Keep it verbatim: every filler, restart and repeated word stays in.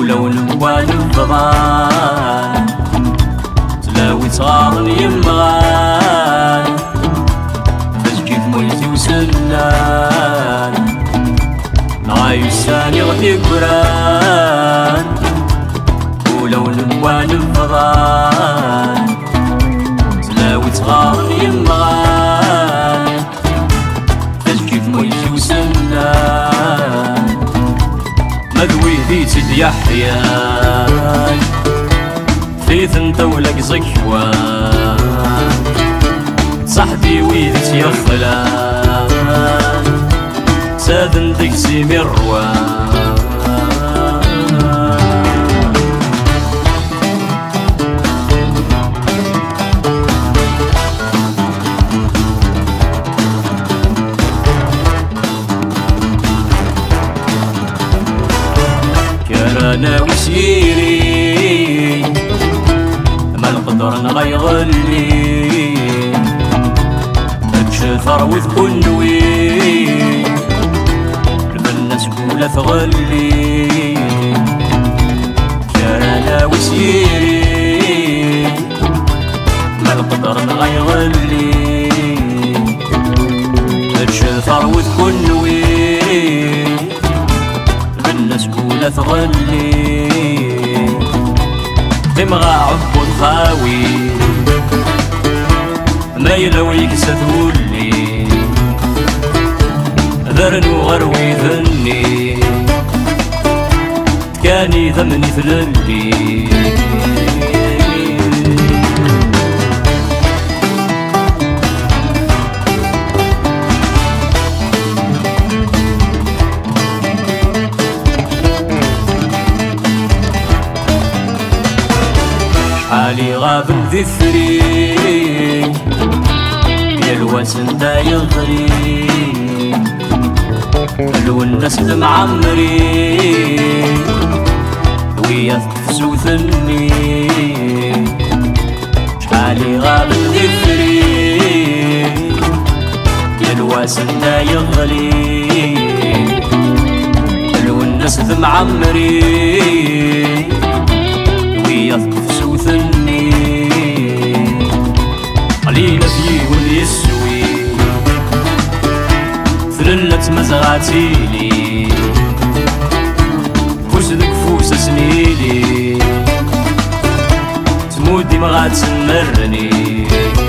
ولو نبوان الفضان تلاوي صغار يمغان تسجيف مولتي وسلان نغايو الساني غدي قران ولو نبوان الفضان تلاوي صغار يمغان تسجيف مولتي وسلان مذوي ذي سيد يحيى فيث انت ولك زكوان صحدي ويث يخلان سادن تكسي مروان كرانا وسيري ما نقدر نغيغلي تشثر وذكنوي الناس كلها تغلي كرانا وسيري ما نقدر نغيغلي تشثر وذكنوي الناس كلها تغلي دمغا عبود خاوي ما يلويك ستولي ذرن وغروي ذني كاني ذمني ثللي شحالي غاب ذثري يا الواسن دا يغري لو الناس معمري ويا تفسو ثني شحالي غاب ذثري يا الواسن دا يغري لو الناس معمري ويا تفسو ثني قليلة فيه واليسوي ثللت مزغاتيلي فوس ذك فوس سنيلي تمودي مغات سمرني